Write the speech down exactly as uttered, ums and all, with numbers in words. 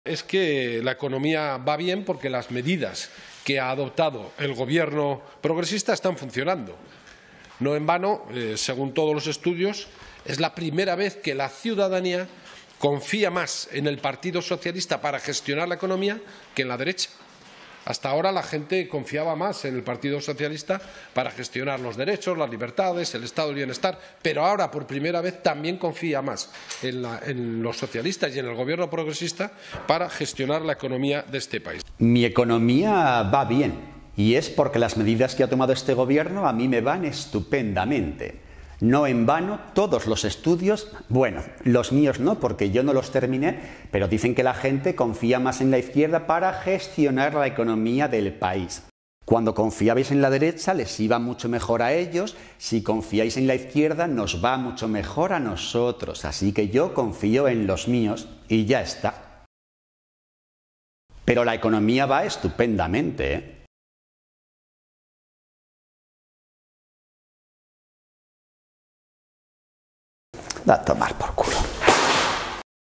Es que la economía va bien porque las medidas que ha adoptado el Gobierno progresista están funcionando. No en vano, eh, según todos los estudios, es la primera vez que la ciudadanía confía más en el Partido Socialista para gestionar la economía que en la derecha. Hasta ahora la gente confiaba más en el Partido Socialista para gestionar los derechos, las libertades, el estado del bienestar, pero ahora por primera vez también confía más en, la, en los socialistas y en el Gobierno progresista para gestionar la economía de este país. Mi economía va bien y es porque las medidas que ha tomado este Gobierno a mí me van estupendamente. No en vano, todos los estudios, bueno, los míos no, porque yo no los terminé, pero dicen que la gente confía más en la izquierda para gestionar la economía del país. Cuando confiabais en la derecha les iba mucho mejor a ellos, si confiáis en la izquierda nos va mucho mejor a nosotros, así que yo confío en los míos y ya está. Pero la economía va estupendamente, ¿eh? Da a tomar por culo.